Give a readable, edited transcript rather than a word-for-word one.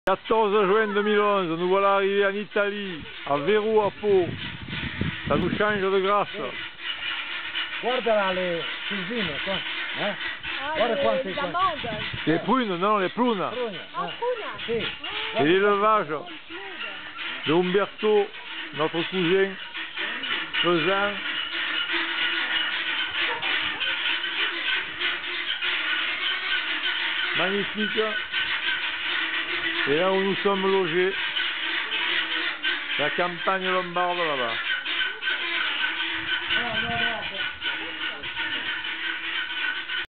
14 juin 2011, nous voilà arrivés en Italie, à Verou à Pau. Ça nous change de grâce. Guarda là le susine qua, eh? Ah, Guarda quante qua. Les prunes, non, les prunes. Prune, Ah, prune. sì. Et l'élevage de Umberto, notre cousin, faisant. Magnifique. Et là où nous sommes logés, la campagne lombarde là-bas.